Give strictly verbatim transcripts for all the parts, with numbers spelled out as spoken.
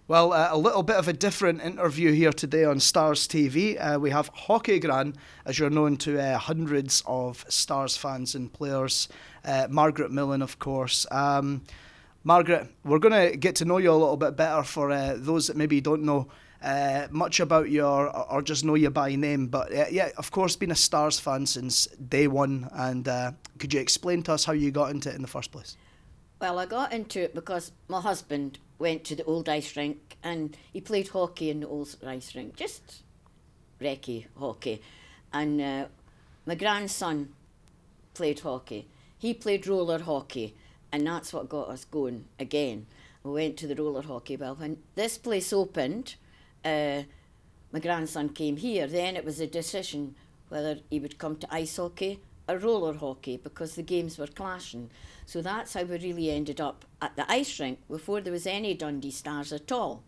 Well, uh, a little bit of a different interview here today on Stars T V. Uh, we have Hockey Gran, as you're known to uh, hundreds of Stars fans and players. Uh, Margaret Millen, of course. Um, Margaret, we're going to get to know you a little bit better for uh, those that maybe don't know uh, much about you or, or just know you by name. But uh, yeah, of course, been a Stars fan since day one. And uh, could you explain to us how you got into it in the first place? Well, I got into it because my husband went to the old ice rink and he played hockey in the old ice rink, just recce hockey. And uh, my grandson played hockey. He played roller hockey, and that's what got us going again. We went to the roller hockey. Well, when this place opened, uh, my grandson came here. Then it was a decision whether he would come to ice hockey or roller hockey because the games were clashing. So that's how we really ended up at the ice rink before there was any Dundee Stars at all.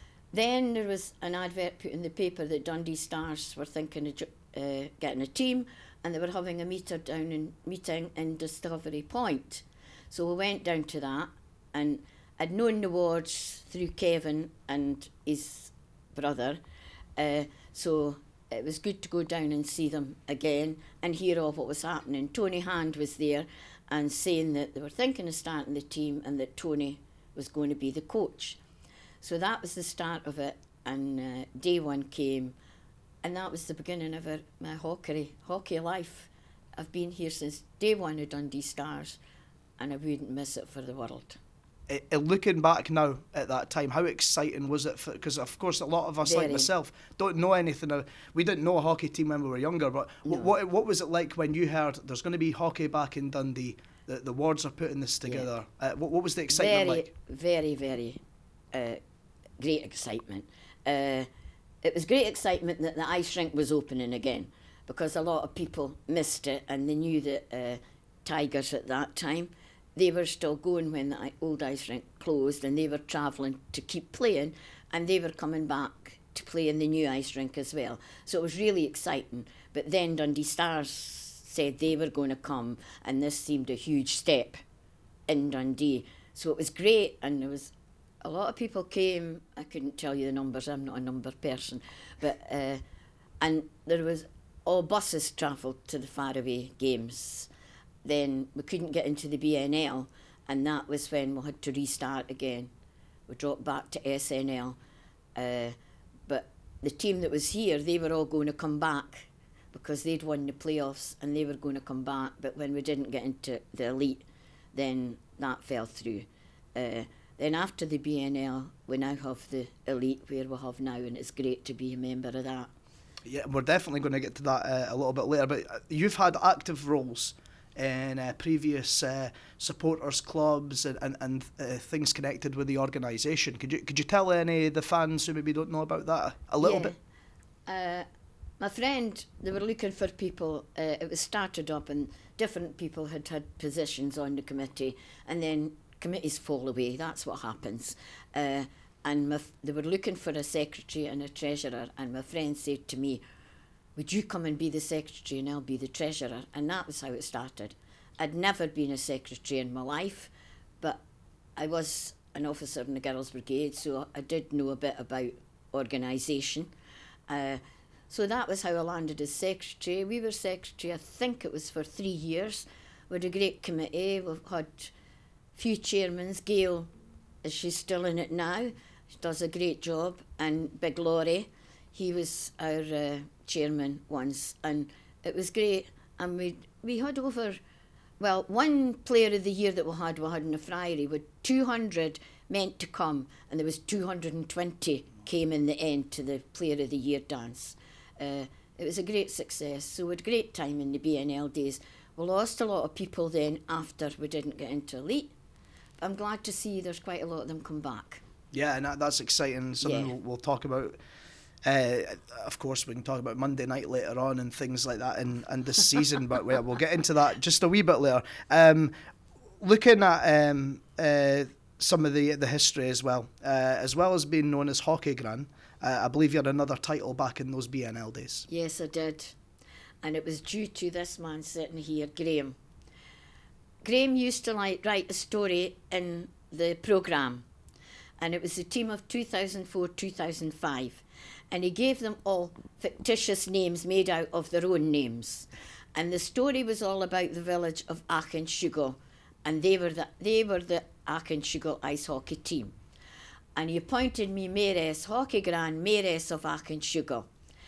Then there was an advert put in the paper that Dundee Stars were thinking of uh, getting a team, and they were having a meter down in, meeting in Discovery Point. So we went down to that, and I'd known the Wards through Kevin and his brother, uh, so it was good to go down and see them again and hear all what was happening. Tony Hand was there and saying that they were thinking of starting the team and that Tony was going to be the coach. So that was the start of it, and uh, day one came, and that was the beginning of our, my hockey, hockey life. I've been here since day one of Dundee Stars, and I wouldn't miss it for the world. It, it, looking back now at that time, how exciting was it? Because of course a lot of us, Very. like myself, don't know anything. Uh, we didn't know a hockey team when we were younger, but No. what what was it like when you heard there's going to be hockey back in Dundee, the, the Wards are putting this together? Yeah. Uh, what, what was the excitement very, like? Very, very uh, great excitement. Uh, it was great excitement that the ice rink was opening again, because a lot of people missed it and they knew that uh, Tigers at that time, they were still going when the old ice rink closed, and they were travelling to keep playing, and they were coming back to play in the new ice rink as well. So it was really exciting. But then Dundee Stars said they were going to come, and this seemed a huge step in Dundee. So it was great, and there was a lot of people came. I couldn't tell you the numbers, I'm not a number person, but uh, and there was all buses travelled to the faraway games. Then we couldn't get into the B N L, and that was when we had to restart again. We dropped back to S N L, uh, but the team that was here, they were all going to come back because they'd won the playoffs and they were going to come back. But when we didn't get into the elite, then that fell through. Uh, then after the B N L, we now have the elite where we have now, and it's great to be a member of that. Yeah, we're definitely going to get to that uh, a little bit later, but you've had active roles in uh, previous uh, supporters clubs and, and, and uh, things connected with the organisation. Could you could you tell any of the fans who maybe don't know about that a little yeah. bit? Uh, my friend, they were looking for people. Uh, it was started up and different people had had positions on the committee, and then committees fall away. That's what happens. Uh, and my, they were looking for a secretary and a treasurer, and my friend said to me, would you come and be the secretary and I'll be the treasurer? And that was how it started. I'd never been a secretary in my life, but I was an officer in the Girls' Brigade, so I did know a bit about organisation. Uh, so that was how I landed as secretary. We were secretary, I think it was for three years. We had a great committee. We've had a few chairmans. Gail, she's still in it now. She does a great job. And Big Laurie, he was our uh, chairman once, and it was great. And we we had over, well, one player of the year that we had, we had in the Friary, with two hundred meant to come, and there was two hundred twenty came in the end to the player of the year dance. Uh, it was a great success. So we had a great time in the B N L days. We lost a lot of people then after we didn't get into elite. But I'm glad to see there's quite a lot of them come back. Yeah, and that, that's exciting. Something Yeah. we'll, we'll talk about. Uh, of course, we can talk about Monday night later on and things like that in, in this season, but we'll, we'll get into that just a wee bit later. Um, looking at um, uh, some of the the history as well, uh, as well as being known as Hockey Gran, uh, I believe you had another title back in those B N L days. Yes, I did. And it was due to this man sitting here, Graham. Graham used to like write a story in the programme. and it was the team of two thousand four two thousand five. And he gave them all fictitious names made out of their own names. And the story was all about the village of Achenshugo, and they were the, they were the Achenshugo ice hockey team. And he appointed me Mayoress, Hockey Gran, Mayoress of Achenshugo.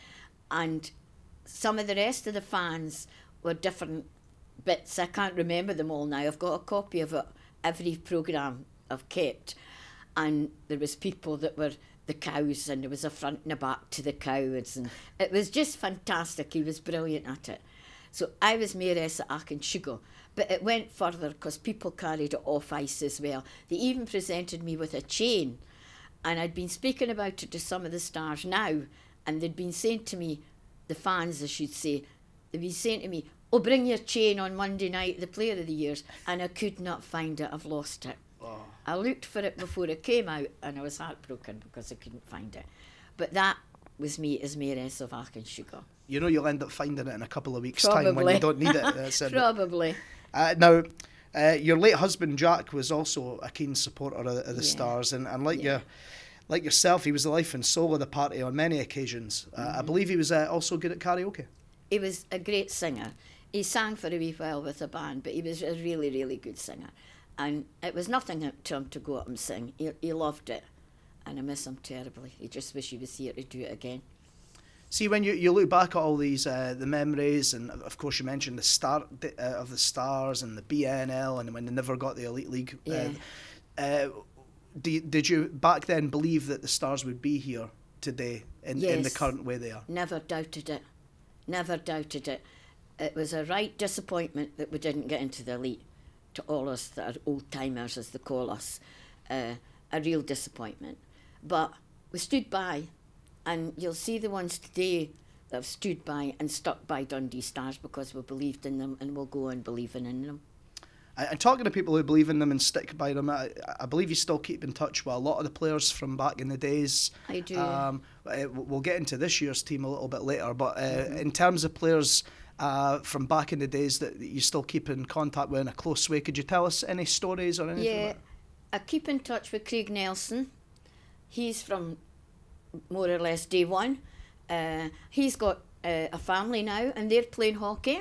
And some of the rest of the fans were different bits. I can't remember them all now. I've got a copy of it, every programme I've kept. And there was people that were the cows, and there was a front and a back to the cows, and it was just fantastic. He was brilliant at it. So I was Mayoress at Achenshugo, but it went further because people carried it off ice as well. They even presented me with a chain, and I'd been speaking about it to some of the stars now, and they'd been saying to me, the fans I should say, they'd been saying to me, oh, bring your chain on Monday night, the Player of the Years, and I could not find it. I've lost it. Oh. I looked for it before it came out, and I was heartbroken because I couldn't find it. But that was me as Mayoress of Achenshugo. You know you'll end up finding it in a couple of weeks' Probably. time when you don't need it. That's it. Probably. Uh, now, uh, your late husband Jack was also a keen supporter of, of the yeah. Stars, and, and like yeah. you, like yourself, he was the life and soul of the party on many occasions. Uh, mm-hmm. I believe he was uh, also good at karaoke. He was a great singer. He sang for a wee while with a band, but he was a really, really good singer. And it was nothing to him to go up and sing. He, he loved it, and I miss him terribly. He just wish he was here to do it again. See, when you, you look back at all these, uh, the memories, and of course you mentioned the start uh, of the Stars and the B N L, and when they never got the Elite League. Yeah. Uh, uh, do you, did you back then believe that the Stars would be here today in, yes. in the current way they are? Never doubted it. Never doubted it. It was a right disappointment that we didn't get into the Elite. To all us that are old-timers, as they call us, uh, a real disappointment. But we stood by, and you'll see the ones today that have stood by and stuck by Dundee Stars because we believed in them, and we'll go on believing in them. And talking to people who believe in them and stick by them, I, I believe you still keep in touch with a lot of the players from back in the days. I do. Um, we'll get into this year's team a little bit later, but uh, mm-hmm. in terms of players uh, from back in the days that you still keep in contact with in a close way, could you tell us any stories or anything? Yeah, like I keep in touch with Craig Nelson. He's from more or less day one. Uh, he's got uh, a family now, and they're playing hockey.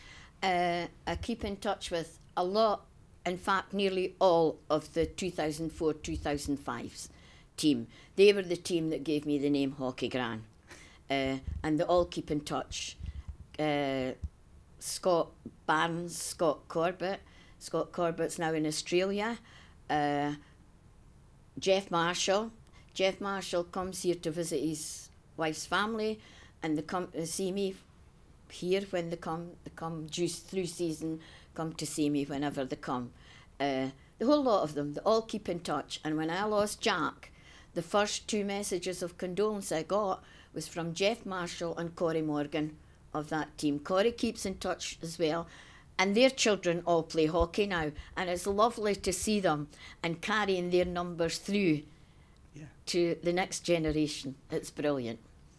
Uh, I keep in touch with a lot, in fact, nearly all of the two thousand four two thousand five team. They were the team that gave me the name Hockey Gran. Uh, and they all keep in touch. Uh, Scott Barnes, Scott Corbett. Scott Corbett's now in Australia. Uh, Jeff Marshall. Jeff Marshall comes here to visit his wife's family, and they come to see me here when they come. They come just through season, come to see me whenever they come. Uh, the whole lot of them, they all keep in touch. And when I lost Jack, the first two messages of condolence I got was from Jeff Marshall and Corey Morgan of that team. Corey keeps in touch as well, and their children all play hockey now, and it's lovely to see them and carrying their numbers through yeah. to the next generation. It's brilliant.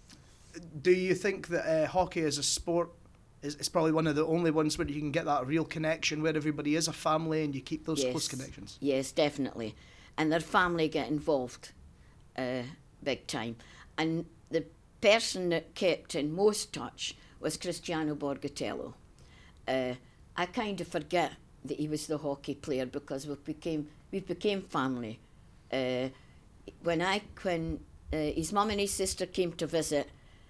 Do you think that uh, hockey as a sport is, is probably one of the only ones where you can get that real connection where everybody is a family and you keep those yes. close connections? Yes, definitely. And their family get involved uh, big time. And the person that kept in most touch was Cristiano Borgatello. Uh, I kind of forget that he was the hockey player because we became we became family. Uh, when I when uh, his mum and his sister came to visit,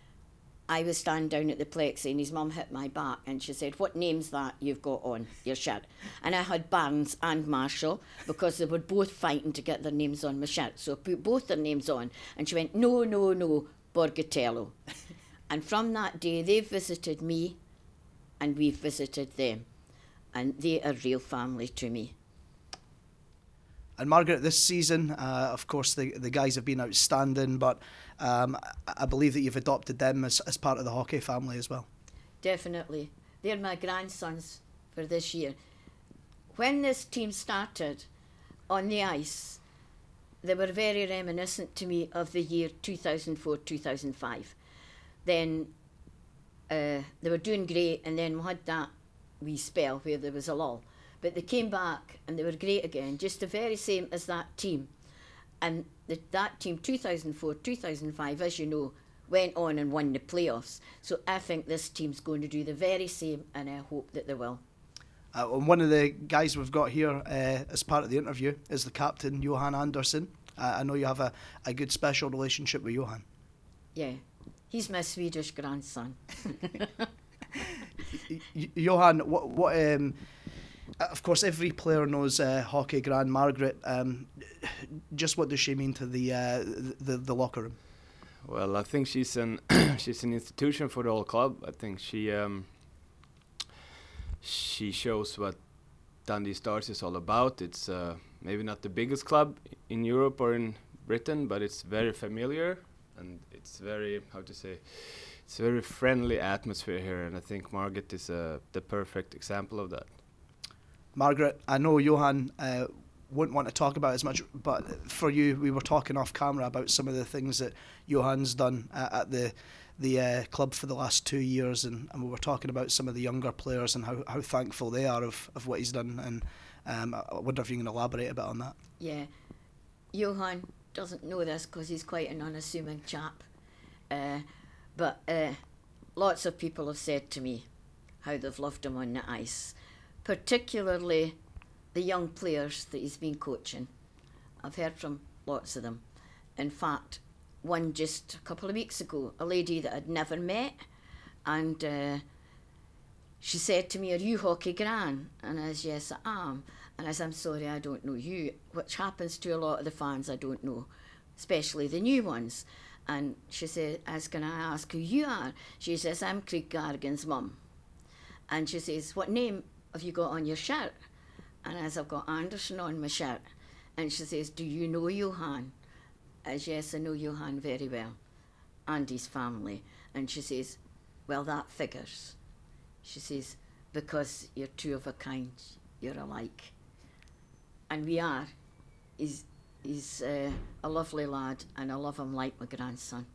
I was standing down at the plexi and his mum hit my back and she said, "What name's that you've got on your shirt?" And I had Barnes and Marshall because they were both fighting to get their names on my shirt. So I put both their names on and she went, "No, no, no, Borgatello." And from that day, they've visited me and we've visited them. And they are real family to me. And Margaret, this season, uh, of course, the the guys have been outstanding, but um, I believe that you've adopted them as, as part of the hockey family as well. Definitely. They're my grandsons for this year. When this team started on the ice, they were very reminiscent to me of the year two thousand four two thousand five. Then uh, they were doing great, and then we had that wee spell where there was a lull. But they came back and they were great again, just the very same as that team. And the, that team, two thousand four, two thousand five, as you know, went on and won the playoffs. So I think this team's going to do the very same, and I hope that they will. Uh, and one of the guys we've got here uh, as part of the interview is the captain, Johan Andersson. Uh, I know you have a, a good special relationship with Johan. Yeah, he's my Swedish grandson. Johan, what, what um, of course, every player knows uh, hockey gran Margaret. Um, just what does she mean to the, uh, the the locker room? Well, I think she's an she's an institution for the whole club. I think she um, she shows what Dundee Stars is all about. It's uh, maybe not the biggest club in Europe or in Britain, but it's very familiar, and it's very, how to say, it's a very friendly atmosphere here, and I think Margaret is uh, the perfect example of that. Margaret, I know Johan uh, wouldn't want to talk about it as much, but for you, we were talking off camera about some of the things that Johan's done uh, at the the uh, club for the last two years, and, and we were talking about some of the younger players and how, how thankful they are of, of what he's done, and um, I wonder if you can elaborate a bit on that. Yeah, Johan doesn't know this because he's quite an unassuming chap, uh, but uh, lots of people have said to me how they've loved him on the ice, particularly the young players that he's been coaching. I've heard from lots of them. In fact, one just a couple of weeks ago, a lady that I'd never met, and uh, she said to me, "Are you hockey gran?" And I said, "Yes, I am." And I said, "I'm sorry, I don't know you," which happens to a lot of the fans I don't know, especially the new ones. And she said, "I was going to ask who you are." She says, "I'm Craig Garrigan's mum." And she says, "What name have you got on your shirt?" And as I've got Andersson on my shirt. And she says, "Do you know Johan?" As yes, I know Johan very well, and his family. And she says, "Well, that figures." She says, "Because you're two of a kind, you're alike." And we are. He's, he's uh, a lovely lad, and I love him like my grandson.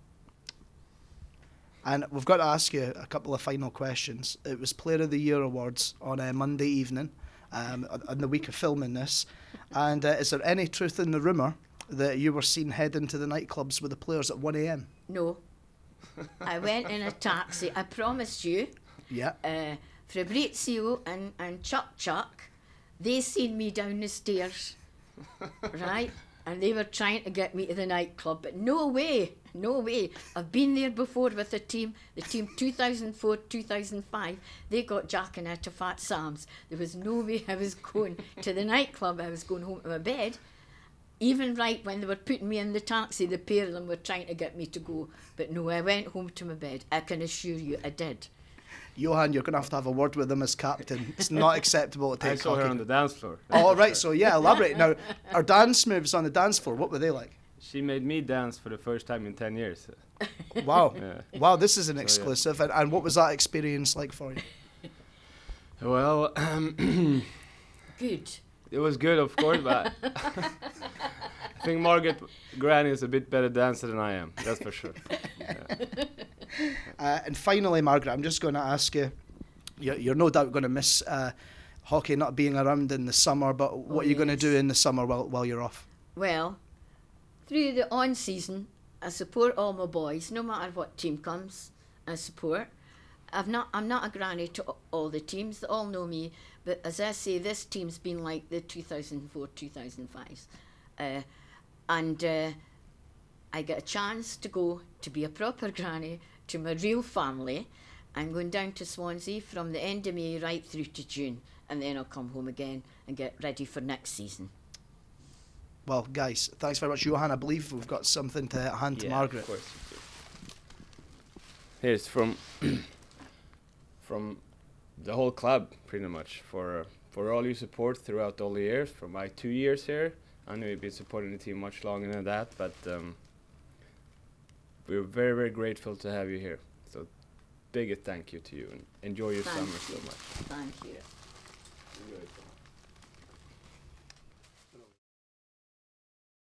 And we've got to ask you a couple of final questions. It was Player of the Year Awards on a Monday evening, um, on the week of filming this. And uh, is there any truth in the rumour that you were seen heading to the nightclubs with the players at one a.m? No. I went in a taxi, I promise you. Yeah. Uh, Fabrizio and, and Chuck Chuck, they seen me down the stairs, right? And they were trying to get me to the nightclub, but no way, no way. I've been there before with the team, the team two thousand four, two thousand five. They got jacking out of Fat Sam's. There was no way I was going to the nightclub. I was going home to my bed. Even right when they were putting me in the taxi, the pair of them were trying to get me to go. But no, I went home to my bed. I can assure you I did. Johan, you're going to have to have a word with him as captain. It's not acceptable to take I saw her hockey. on the dance floor. Oh, right, so yeah, elaborate. Now, our dance moves on the dance floor, what were they like? She made me dance for the first time in ten years. Wow. Yeah. Wow, this is an So, yeah. exclusive. And, and what was that experience like for you? Well, um, Good. it was good, of course, but I think Margaret Gran is a bit better dancer than I am. That's for sure. Yeah. Uh, and finally, Margaret, I'm just going to ask you, you're, you're no doubt going to miss uh, hockey not being around in the summer, but what Oh, are you going to yes. do in the summer while, while you're off? Well, through the on season, I support all my boys, no matter what team comes. I support. I've not. I'm not a granny to all the teams. They all know me. But as I say, this team's been like the two thousand four, two thousand five, uh, and uh, I get a chance to go to be a proper granny to my real family. I'm going down to Swansea from the end of May right through to June, and then I'll come home again and get ready for next season. Well, guys, thanks very much, Johan. I believe we've got something to hand to Yeah, Margaret. of course. Here's from from the whole club, pretty much, for for all your support throughout all the years. For my two years here, I know you've been supporting the team much longer than that, but um, we're very, very grateful to have you here. So, big thank you to you, and enjoy your Thank summer you. so much. Thank you. You're welcome.